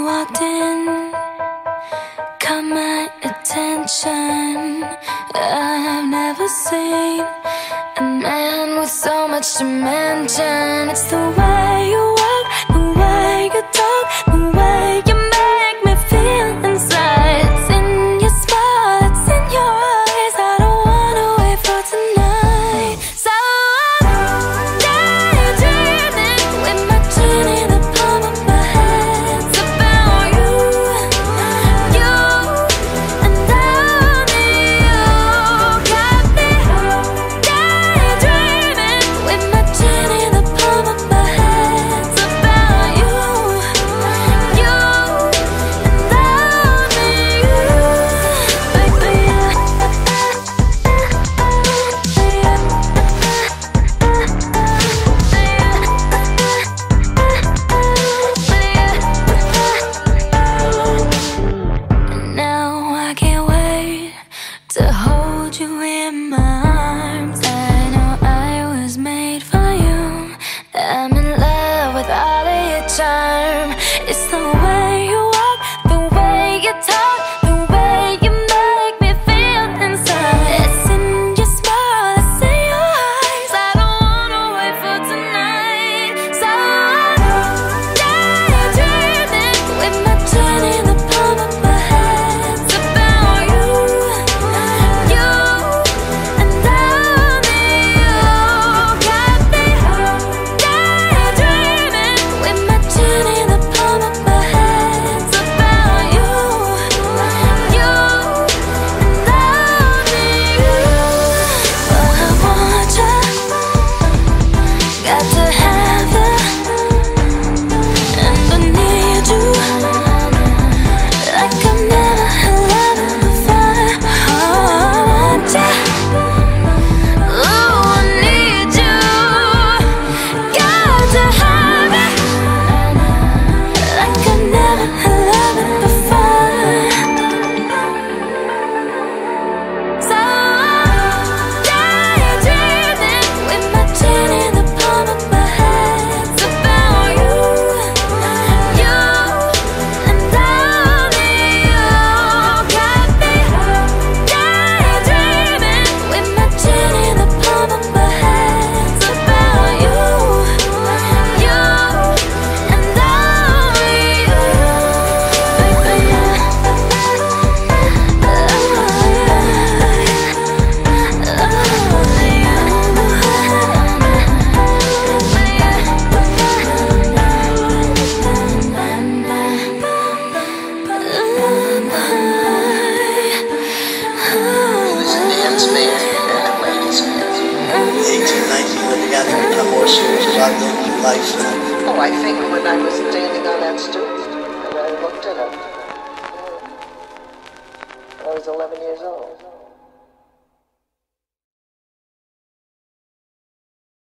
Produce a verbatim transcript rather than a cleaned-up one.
walked in, caught my attention. I've never seen a man with so much dimension. It's the way you walk, the way you talk, the way you make me feel inside. It's in your smile, it's in your eyes. I don't wanna wait for tonight. So I'm daydreaming with my chin in the palm of my hand. It's about you, you, and only you. Got me daydreaming with my chin in the palm of my hand. It's about you, you, and only you, baby. Now I can't wait to hold you in my arms. I know I was made for you. I'm in love with all of your charm. It's the way you walk, the way you talk, the way you make me feel inside. It's in your smile, it's in your eyes. I don't wanna wait for tonight. So I'm daydreaming with my chin in the palm of my hand. It's about you, you, and only you. Got me daydreaming with my chin in the palm of my hand. It's about you, you, and only you. Well, I want you, got to have you, and I need you like I've never had love before. Oh, I want you, oh, I need you, got to have it like I've never had love before. So I'm daydreaming with my chin in the palm of my hand. It's about you, you, and only you. Got me daydreaming with my chin in the palm of my hand. It's about you, you, and only you, baby. Man's man and a lady's man. eighteen, nineteen, when you got to become more serious about living your life. Oh, I think when I was standing on that stoop and I looked at him, I was eleven years old.